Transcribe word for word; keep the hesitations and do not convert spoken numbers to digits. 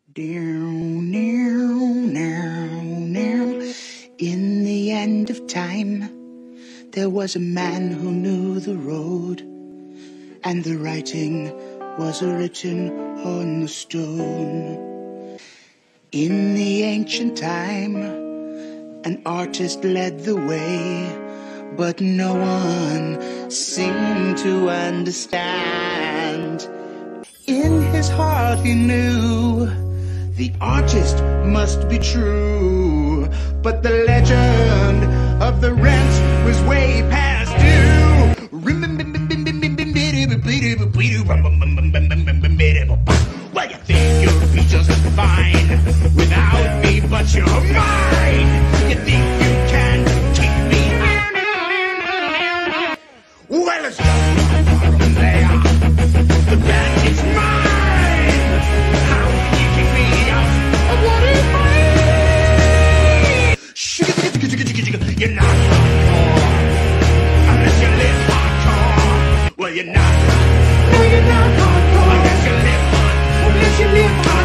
Down, down, down, down. In the end of time, there was a man who knew the road, and the writing was written on the stone. In the ancient time, an artist led the way, but no one seemed to understand. In his heart he knew the artist must be true, but the legend of the rent was way past due. Well, you think you'll be just fine without me, but you're mine. You think you can keep me? Well, it's just from there. The band is mine. How can you kick me out of what is mine? You're not hardcore unless you live hardcore. Well, you're not. No, you're not hardcore unless you live hardcore. Unless you live hardcore.